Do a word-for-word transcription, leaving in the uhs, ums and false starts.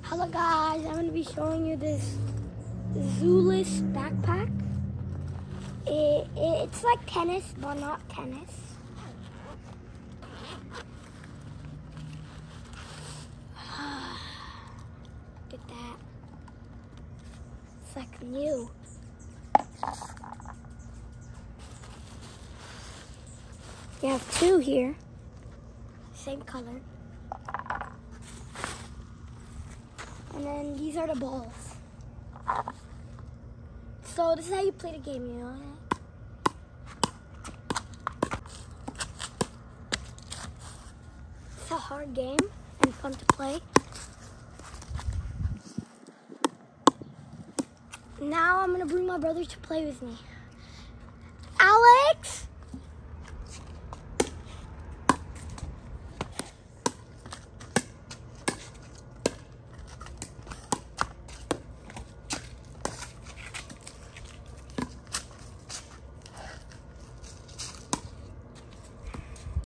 Hello guys, I'm going to be showing you this ZELUS backpack. It, it, it's like tennis, but not tennis. Look at that. It's like new. You have two here, same color. And then these are the balls. So this is how you play the game, you know? It's a hard game and fun to play. Now I'm gonna bring my brother to play with me.